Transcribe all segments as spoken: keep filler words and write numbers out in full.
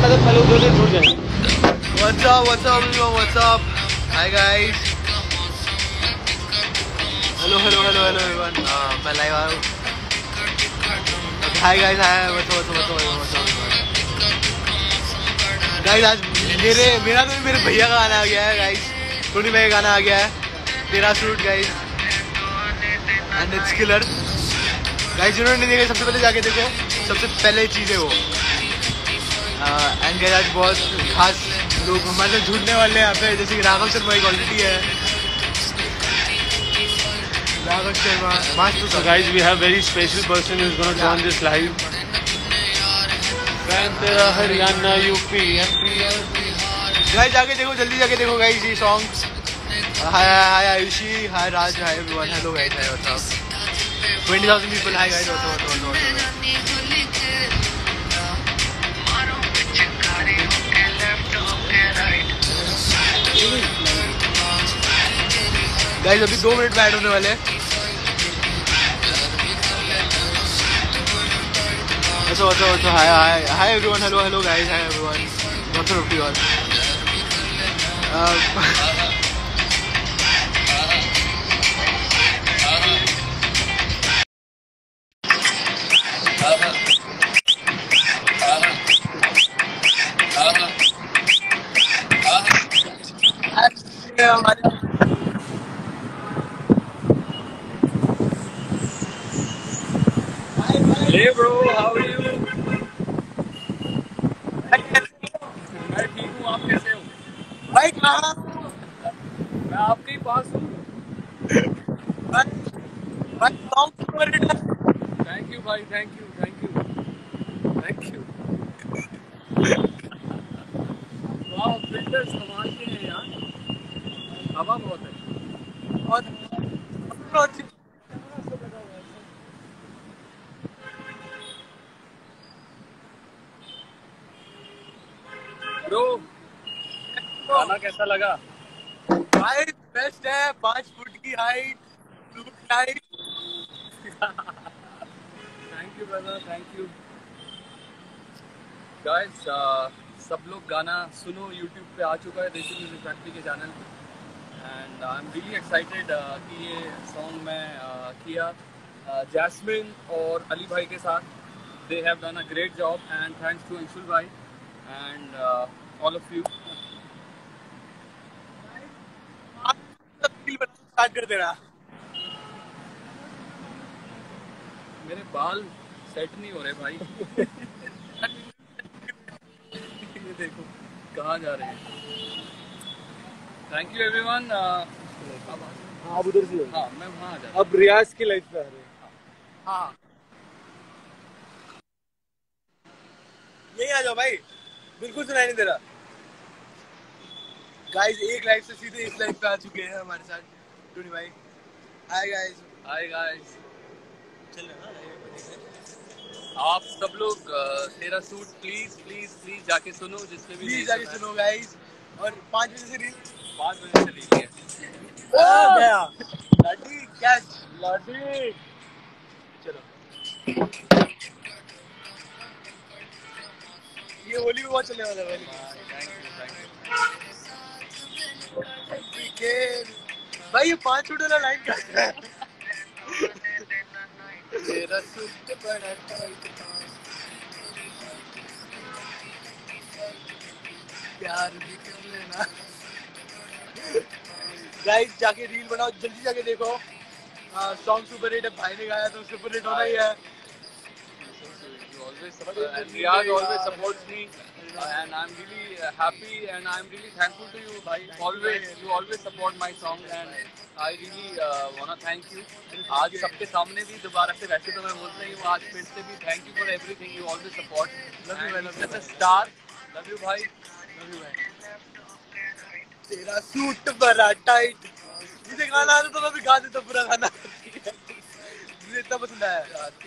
मतलब पहले उधर से जुड़ जाए। What's up, what's up, what's up? Hi guys. Hello, hello, hello, hello everyone. Uh, मैं live आया हूँ. Hi guys, hi, what's up, what's up, what's up, what's up, guys. आज मेरे मेरा तो मेरे भैया का गाना आ गया है guys. टोनी भाई का गाना आ गया है. तेरा suit guys. And it's killer. Guys जिन्होंने नहीं देखा सबसे पहले जाके देखो. सबसे पहले चीज़ है वो. एंड गाइस आज बहुत खास लोग हमारे साथ जुड़ने वाले हैं यहाँ पे, जैसे कि राघव शर्मा एक ऑलरेडी है. Raghav Sharma master. So guys, we have very special person who is going to join this live. तेरा हरियाणा यूपी एमपी. गाइस जाके देखो, जल्दी जाके देखो गाइस ये song. Hi hi Ayushi, hi Raj, hi everyone. Hello guys, hi what's up. twenty thousand people. Hi guys, what's up, what's up. Guys अभी दो minute में ऐड होने वाले हैं. अच्छा अच्छा अच्छा. Hi hi hi everyone. Hello hello guys, hi everyone. What's up everyone. Hey bro, how are you? मैं ठीक हूँ, आप कैसे हो? भाई कहाँ? मैं आपके ही पास हूँ. भाई सॉन्ग सुपर हिट है. Thank you भाई, thank you, thank you, thank you. वाह, फिल्टर्स कमाल के हैं यार. हवा बहुत है. और ब्रो, गाना कैसा लगा? भाई बेस्ट है. पाँच फुट की height, suit tight. Thank you brother, thank you. Guys सब लोग गाना सुनो, यूट्यूब पे आ चुका है देसी म्यूजिक फैक्ट्री के चैनल पे. And I am really excited कि ये सॉन्ग मैं uh, किया जैस्मिन और अली भाई के साथ. They have done a great job and thanks to Anshul भाई and all of you. Start कर देना. मेरे बाल सेट नहीं हो रहे भाई. ये देखो कहाँ जा रहे हैं. Thank you everyone. आप उधर से. हाँ मैं वहाँ आ जाता. अब रियाज की लाइफ पे आ रहे हैं. हाँ यही आ जाओ भाई, बिल्कुल सुनाई नहीं दे रहा. गाइस एक लाइफ से सीधे इस लाइफ पे आ चुके हैं हमारे साथ टोनी भाई. Hi guys. Hi guys. चल रहा है आप सब लोग uh, तेरा सूट प्लीज प्लीज प्लीज जाके सुनो, जिससे भी प्लीज जाके सुनो गाइस. और पाँच बजे से रील. पाँच बजे से लीजिए. ओ गया लाडी कैच लाडी. चलो ये होली भी बहुत चलने वाला है भाई. Thank you thank you. भाई ये पाँच फुट वाला लाइन का है. तेरा सूट बड़ा टाइट. प्यार भी कर लेना. गाइस जाके रील बनाओ, जल्दी जाके देखो. सॉन्ग सुपर हिट है, भाई ने गाया तो सुपर हिट होना ही है. You always support, and Riyaz always supports me, uh, and I'm really uh, happy and I'm really thankful to you, bhai. Always, you always support my song, and I really uh, wanna thank you. आज सबके सामने भी दोबारा से, वैसे तो मैं बोलता ही हूँ, आज फिर से भी thank you for everything. You always support. Love you, and love such a star. Love you, bhai. Love you, bhai. तेरा सूट बड़ा टाइट. मुझे गाना आता तो मैं भी गा देता पूरा गाना. मुझे इतना पसंद आया.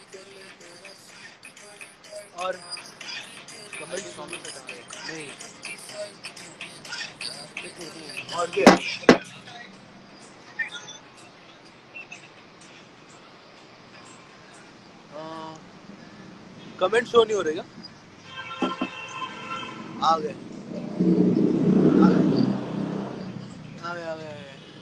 और कमेंट नहीं और क्या कमेंट शो नहीं हो रहेगा. आ गए आ गए आ गए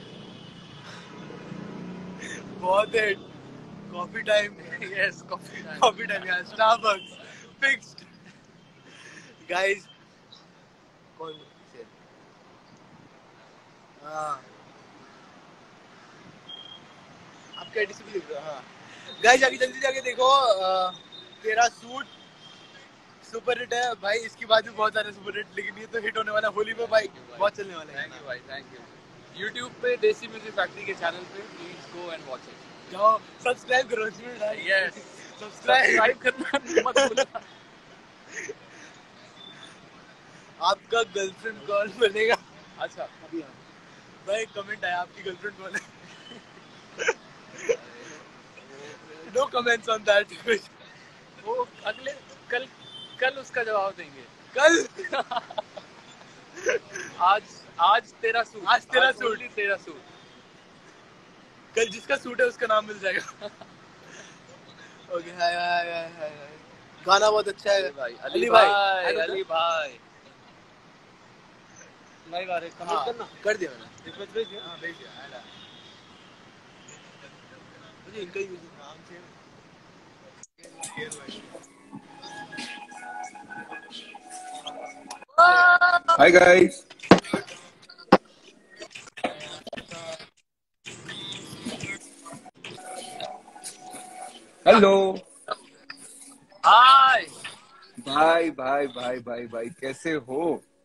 बहुत है coffee time Yes, coffee time. Coffee time यार स्टारबक्स फिक्स्ड गाइस कौन से हाँ आपका एडिशन भी लिख रहा हाँ गाइस जाके जल्दी जाके देखो आ, तेरा सूट सुपर हिट है भाई इसके बाद भी बहुत सारे सुपर हिट लेकिन ये तो हिट होने वाला है होली पे भाई बहुत चलने वाला है Thank you, भाई. Thank you. YouTube पे देसी म्यूजिक फैक्ट्री के चैनल पे please go and watch it. जाओ सब्सक्राइब करो इसमें भाई Yes. सब्सक्राइब सब्सक्राइब करना मत भूलना. आपका गर्लफ्रेंड कौन बनेगा अच्छा. अभी हाँ भाई कमेंट आया आपकी गर्लफ्रेंड कौन है नो कमेंट्स ऑन दैट वो अगले कल कल उसका जवाब देंगे. कल आज आज तेरा सूट. आज तेरा सूट. only तेरा सूट. कल जिसका सूट है उसका नाम मिल जाएगा ओके हाय हाय हाय हाय गाना बहुत अच्छा है भाई अली अली भाई, भाई हेलो अली भाई भाई बारे हाँ, कमेंट करना. कर दिया मैंने रिक्वेस्ट भेज दिया. हाँ भेज दिया आया मुझे इनका ही म्यूजिक नाम से Hi guys. हेलो. हाय भाई भाई भाई भाई भाई कैसे हो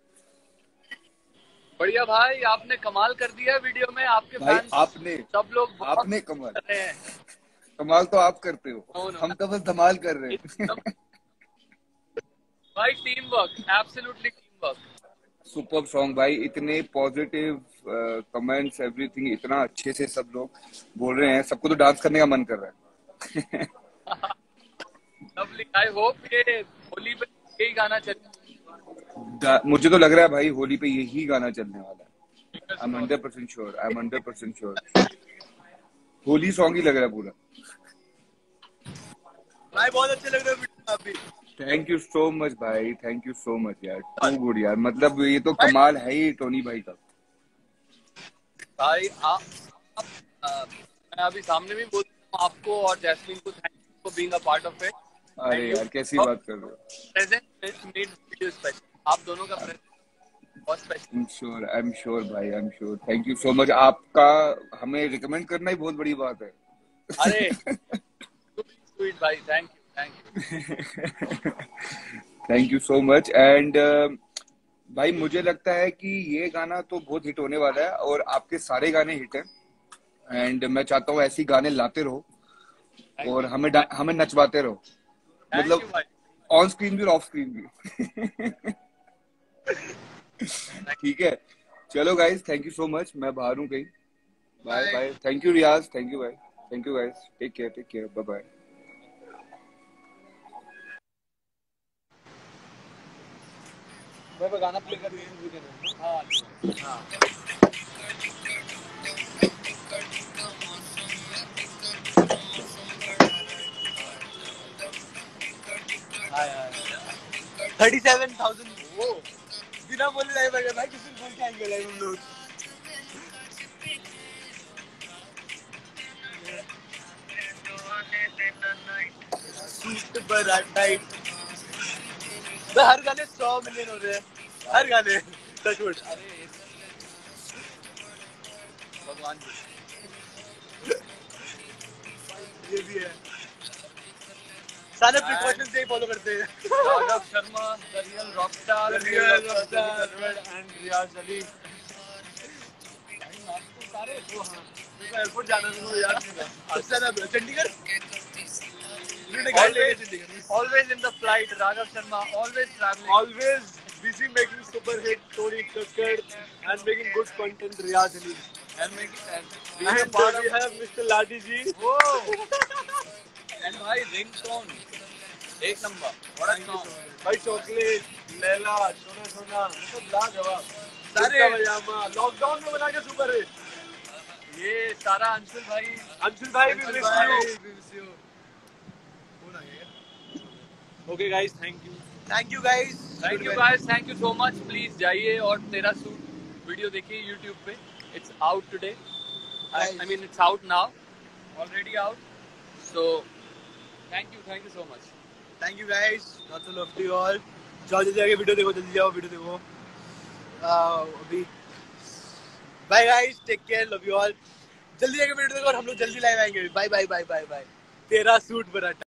बढ़िया भाई. आपने कमाल कर दिया वीडियो में. आपके भाई? फैंस आपने सब लोग बहुत आपने कमाल कर रहे हैं. कमाल तो आप करते हो. No, no. हम तो बस धमाल कर रहे हैं. भाई team work. Absolutely team work. Super song भाई. इतने पॉजिटिव कमेंट्स एवरीथिंग इतना अच्छे से सब लोग बोल रहे हैं. सबको तो डांस करने का मन कर रहा है. लवली. आई होप ये होली पे यही गाना चले. मुझे तो लग रहा है भाई होली पे यही गाना चलने वाला है. I am hundred percent sure. I am hundred percent sure. Holi song ही लग रहा है पूरा. भाई बहुत अच्छे लग रहे हो वीडियो आप भी थैंक यू सो मच भाई. थैंक यू सो मच यार. टू गुड यार. मतलब ये तो कमाल है ही टोनी भाई का. भाई आप, आप आ, मैं अभी सामने भी बोल रहा हूँ आपको और जैस्मिन को. Thank you for being a part of it. अरे यार कैसी बात कर रहे हो. Present made video special. आप दोनों का प्रेजेंट बहुत special. I am sure. I am sure भाई. I am sure. Thank you so much. आपका हमें रिकमेंड करना ही बहुत बड़ी बात है. अरे स्वीट भाई. Thank you. Thank you. Thank you so much. And भाई मुझे लगता है कि ये गाना तो बहुत हिट होने वाला है और आपके सारे गाने हिट हैं. एंड मैं चाहता हूँ ऐसे गाने लाते रहो और हमें हमें नचवाते रहो. मतलब ऑन स्क्रीन भी और ऑफ स्क्रीन भी. ठीक है. चलो guys thank you so much. मैं बाहर हूँ कहीं. Bye bye. Thank you Riyaz. Thank you भाई. Thank you guys. Take care. Take care. Bye bye. मैं गाना प्ले कर रही हूँ. हाँ हाँ थर्टी सेवन थाउजेंड वो बिना बोले लाइव आ गया भाई. किसी बोल के आएंगे लाइव हम लोग. सूट बड़ा टाइट. हर गाने सौ मिलियन हो रहे हैं. हर गाने टचवुड. भगवान ये भी है. सारे प्रिकॉशंस से ही फॉलो करते हैं. Raghav Sharma the real rockstar. And Riyaz Ali. सारे वो हाँ एयरपोर्ट जाना है मुझे याद नहीं था. Chandigarh. Always in the flight. Raghav Sharma always traveling. Always busy making super hit Tony Kakkar and making good content. Riyaz Ali and making and we have part we have Mister Ladi ji. Whoa. And bhai ringtone एक नंबर. What a song. भाई chocolate Laila सोना सोना मतलब लाजवाब. सारे पजामा lockdown में बना के सुपर हिट. ये सारा अंशुल भाई. अंशुल भाई भी miss you. Okay guys, thank you. Thank you guys, thank you guys, thank you so much. Please जाइए और तेरा सूट वीडियो देखिए यूट्यूब पे। It's out today, I mean it's out now, already out. So thank you, thank you so much. Thank you guys, lots of love to you all. जाओ जल्दी जाके video देखो, जल्दी जाओ वीडियो देखो। uh, अभी bye guys, take care, love you all. जल्दी जाके वीडियो देखो और हम लोग जल्दी लाइव आएंगे। Bye bye bye bye bye. तेरा सूट बना।